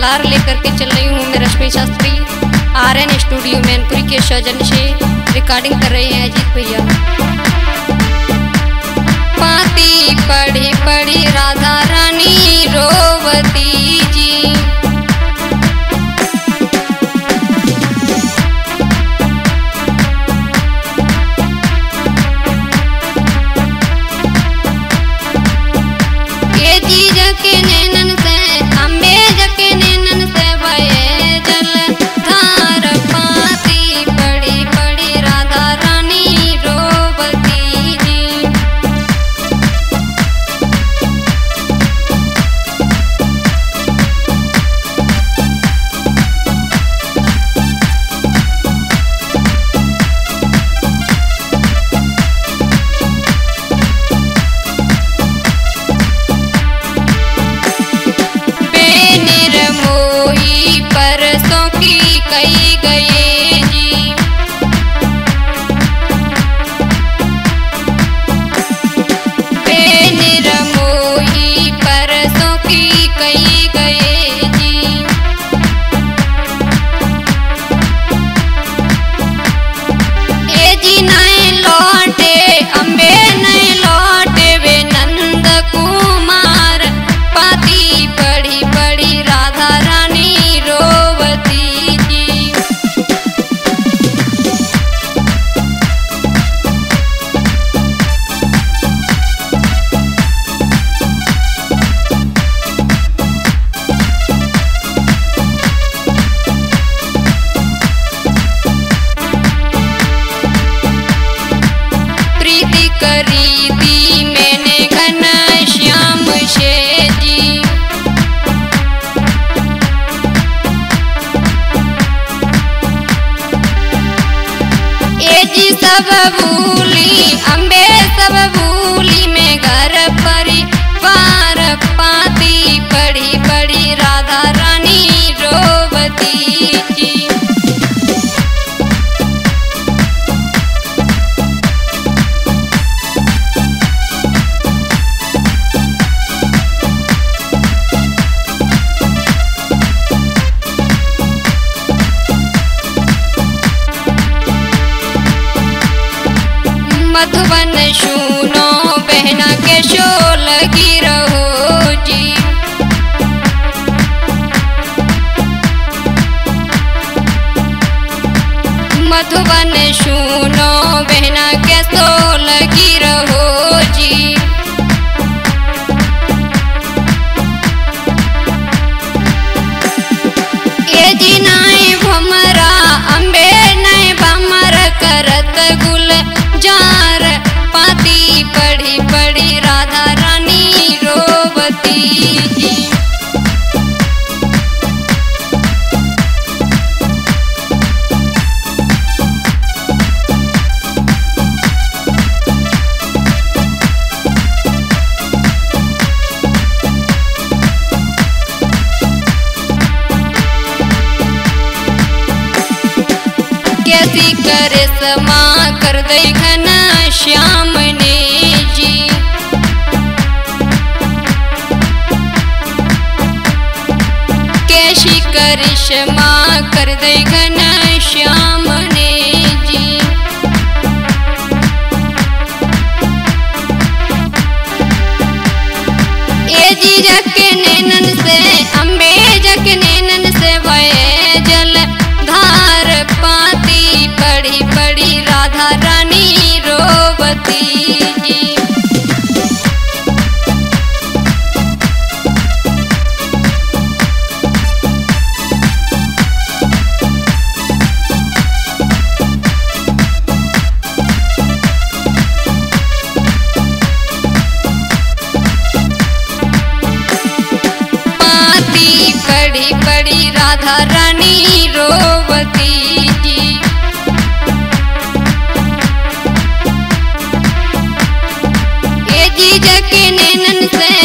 मलार लेकर के चल रही हूँ। मैं रश्मि शास्त्री RN स्टूडियो मैनपुरी के सौजन्य से रिकॉर्डिंग कर रहे हैं अजीत भैया। पाती पड़ी पड़ी राधा रानी रोवती जी, करी दी मैंने घनश्याम से जी, ए जी सब भूली अम्बे सब भूली मैं घर परिवार पाती पड़ी पड़ी राधा रानी रोवती जी। मधुबन सुनो बहना के शो लगी रहो जी, मधुबन सुनो बहना के शो लगी रहो जी। ये जी नाई भमरा अम्बे नाई भमर करत गुल जार पाती पड़ी पड़ी राधा रानी रोवती जी। कैसी करे समा कर दे घनश्याम ने जी, कैसी करिश्मा कर दे घनश्याम ने जी। ए जी जके नैनन से अम्बे जके नैनन से भये जल धार पाती पड़ी पड़ी राधा रानी रोवती जी। पाती पड़ी पड़ी राधा रानी रोवती जी। ए जी जके नैनन से